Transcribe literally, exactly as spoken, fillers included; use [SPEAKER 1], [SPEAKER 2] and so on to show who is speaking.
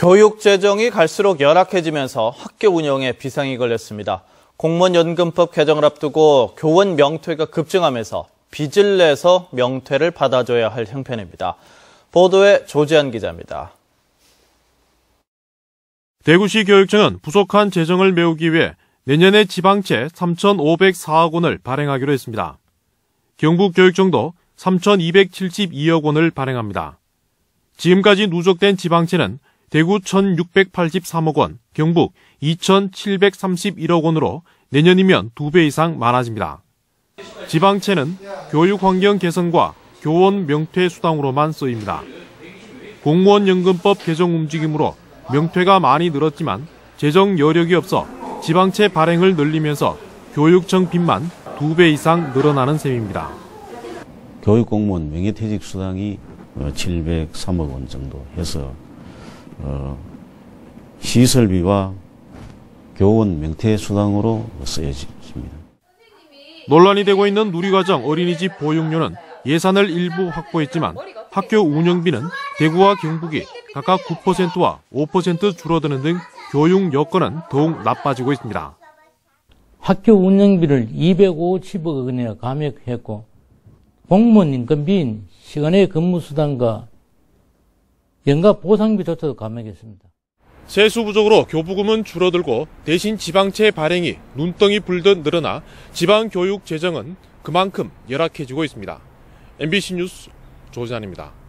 [SPEAKER 1] 교육 재정이 갈수록 열악해지면서 학교 운영에 비상이 걸렸습니다. 공무원연금법 개정을 앞두고 교원 명퇴가 급증하면서 빚을 내서 명퇴를 받아줘야 할 형편입니다. 보도에 조지한 기자입니다.
[SPEAKER 2] 대구시 교육청은 부족한 재정을 메우기 위해 내년에 지방채 삼천오백사억 원을 발행하기로 했습니다. 경북교육청도 삼천이백칠십이억 원을 발행합니다. 지금까지 누적된 지방채는 대구 천육백팔십삼억 원, 경북 이천칠백삼십일억 원으로 내년이면 두 배 이상 많아집니다. 지방채는 교육 환경 개선과 교원 명퇴 수당으로만 쓰입니다. 공무원연금법 개정 움직임으로 명퇴가 많이 늘었지만 재정 여력이 없어 지방채 발행을 늘리면서 교육청 빚만 두 배 이상 늘어나는 셈입니다.
[SPEAKER 3] 교육공무원 명예퇴직 수당이 칠백삼억 원 정도 해서 어, 시설비와 교원 명퇴 수당으로 쓰여집니다.
[SPEAKER 2] 논란이 되고 있는 누리과정 어린이집 보육료는 예산을 일부 확보했지만 학교 운영비는 대구와 경북이 각각 구 퍼센트와 오 퍼센트 줄어드는 등 교육 여건은 더욱 나빠지고 있습니다.
[SPEAKER 4] 학교 운영비를 이백오십억 원이나 감액했고 공무원 인건비인 시간의 근무수당과 연가 보상비조차도 감액했습니다.
[SPEAKER 2] 세수 부족으로 교부금은 줄어들고 대신 지방채 발행이 눈덩이 불듯 늘어나 지방교육 재정은 그만큼 열악해지고 있습니다. 엠비씨 뉴스 조지한입니다.